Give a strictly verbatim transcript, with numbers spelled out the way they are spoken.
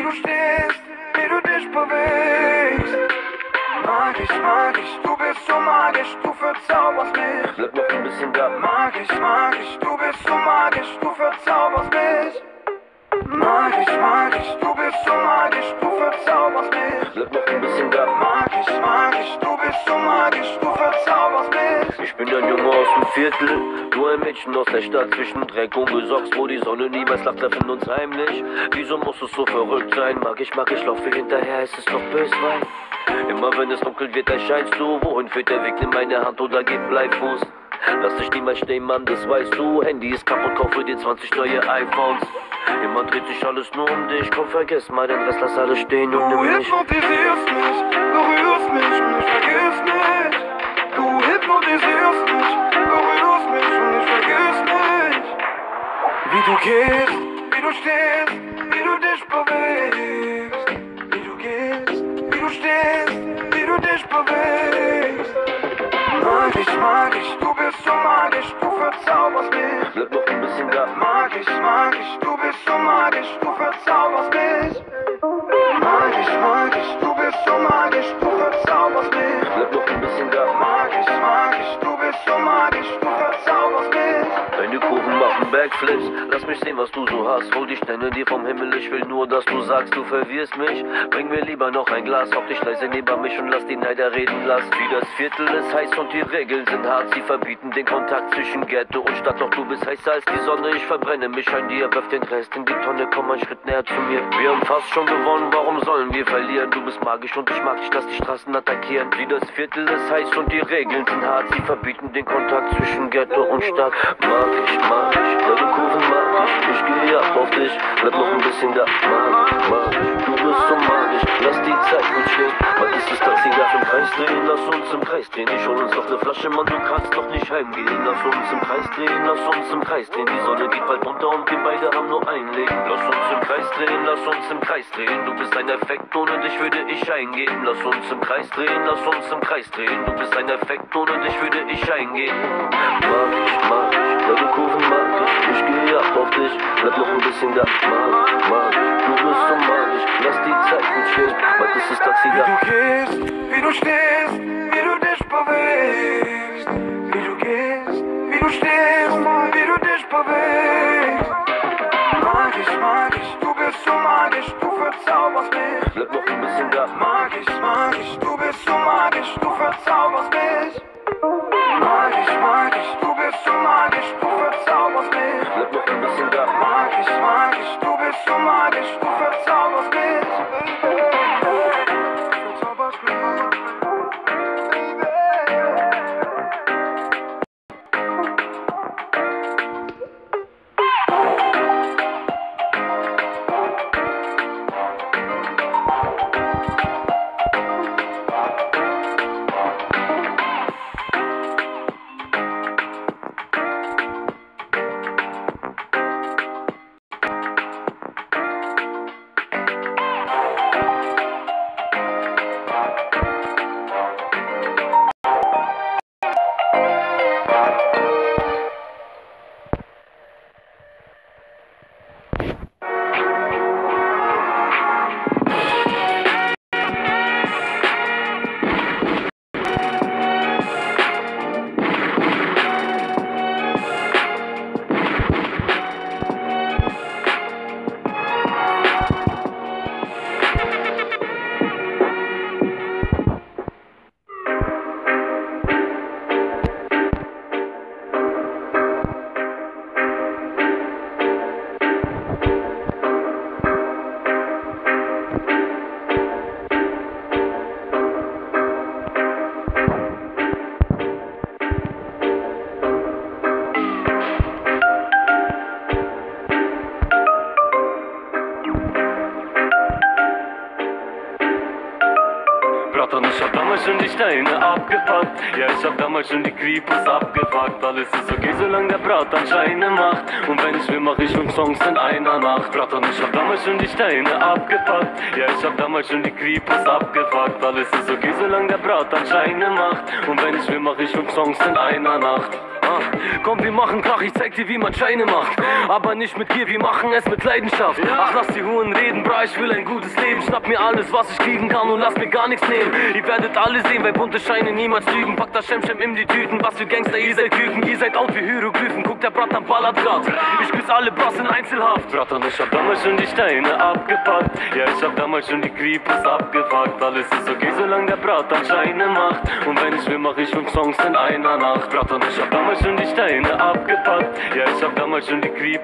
du stehst, wie du dich bewegst. Magisch, magisch, du bist so magisch, du verzauberst mich. Bleib noch ein bisschen da. Magisch, magisch, du bist so magisch, du verzauberst mich. Magisch, magisch, du bist so magisch, du verzauberst mich. Bleib noch ein bisschen da. Magisch, magisch, du bist so magisch, du verzauberst mich. Ich bin ein Junge aus dem Viertel, du ein Mädchen aus der Stadt zwischen Dreck und Gesocks, wo die Sonne niemals lacht, treffen uns heimlich. Wieso muss es so verrückt sein? Mag ich, mag ich, laufe hinterher, ist es doch böswein. Immer wenn es dunkel wird, erscheinst du. Wohin führt der Weg? Nimm meine Hand oder gib Bleifuß. Lass dich niemals stehen, Mann, das weißt du. Handy ist kaputt, kaufe dir zwanzig neue iPhones. Immer dreht sich alles nur um dich. Komm, vergiss mal den Rest, lass alles stehen und nimm mich. Du hypnotisierst mich, berührst mich und ich vergiss mich. Du hypnotisierst mich, berührst mich und ich vergiss mich. Wie du gehst, wie du stehst, wie du dich bewegst. Wie du gehst, wie du stehst, wie du dich bewegst. Magisch, magisch, du bist so magisch, du verzauberst mich. Bleib noch ein bisschen da. Magisch, magisch, du bist so magisch, du verzauberst mich. Magisch, magisch, du bist so magisch, du verzauberst mich. Bleib noch ein bisschen da. Magisch, magisch, du bist so magisch, du verzauberst mich. Deine Kurven machen Backflips, lass mich sehen, was du so hast. Hol die Sterne dir vom Himmel, ich will nur, dass du sagst, du verwirrst mich. Bring mir lieber noch ein Glas, hock dich leise neben mich und lass die Neider reden lassen. Wie das Viertel ist heiß und die Regeln sind hart. Sie verbieten den Kontakt zwischen Ghetto und Stadt. Doch du bist heißer als die Sonne, ich verbrenne mich an dir. Wirf den Rest in die Tonne, komm einen Schritt näher zu mir. Wir haben fast schon gewonnen, warum sollen wir verlieren? Du bist magisch und ich mag dich, lass die Straßen attackieren. Wie das Viertel ist heiß und die Regeln sind hart. Sie verbieten den Kontakt zwischen Ghetto und Stadt. Magisch, magisch, deine Kurven magisch. Ich gehe ab auf dich, bleib noch ein bisschen da. Magisch, magisch, du bist so magisch. Lass die Zeit gut stehen, weil ist das Taxi darf im Kreis drehen. Lass uns im Kreis drehen, ich hol uns noch eine Flasche, Mann, du kannst doch nicht heimgehen. Lass uns im Kreis drehen, lass uns im Kreis drehen. Die Sonne geht bald runter und wir beide haben nur ein Leben. Lass uns im Kreis drehen, lass uns im Kreis drehen. Du bist ein Effekt, ohne dich würde ich eingehen. Lass uns im Kreis drehen, lass uns im Kreis drehen. Du bist ein Effekt, ohne dich würde ich eingehen. Magisch, magisch, deine Kurven magisch. Ich gehe ab auf dich, bleib noch ein bisschen da. Magisch, magisch, du bist so magisch. Lass die Zeit gut stehen, weil das ist Taxi da. Wie du gehst, wie du stehst, wie du dich bewegst. Wie du gehst, wie du stehst, wie du dich bewegst. Magisch, magisch, du bist so magisch, du verzauberst mich. Bleib noch ein bisschen da. Magisch, magisch, du bist so magisch, du verzauberst mich. Magisch, magisch, du bist so magisch, du verzauberst mich. Bleib noch ein bisschen da. Magisch, magisch, du bist so magisch, du verzauberst mich. Verzauberst mich. Bratan, ich hab damals schon die Steine abgepackt. Ja, ich hab damals schon die Creepers abgepackt. Alles ist okay, solange der Bratan Scheine macht. Und wenn ich will, mach ich fünf Songs in einer Nacht. Bratan, ich hab damals schon die Steine abgepackt. Ja, ich hab damals schon die Creepers abgepackt. Alles ist okay, solange der Bratan Scheine macht. Und wenn ich will, mach ich fünf Songs in einer Nacht. Ah, komm, wir machen Krach, ich zeig dir, wie man Scheine macht. Aber nicht mit Gier, wir machen es mit Leidenschaft. Ach, lass die Huren reden, bra, ich will ein gutes Leben. Schnapp mir alles, was ich kriegen kann und lass mir gar nichts nehmen. Ihr werdet alle sehen, weil bunte Scheine niemals lügen. Packt das Schemschem in die Tüten, was für Gangster, ihr seid Küken. Ihr seid out wie Hieroglyphen, guckt der Bratan ballert grad. Ich küss alle Brass in Einzelhaft. Bratan, ich hab damals schon die Steine abgepackt. Ja, ich hab damals schon die Creepers abgefuckt. Alles ist okay, solange der Bratan Scheine macht. Und wenn ich will, mach ich fünf Songs in einer Nacht. Bratan, ich hab damals schon die Steine abgepackt. Ja, ich hab damals schon die Creepers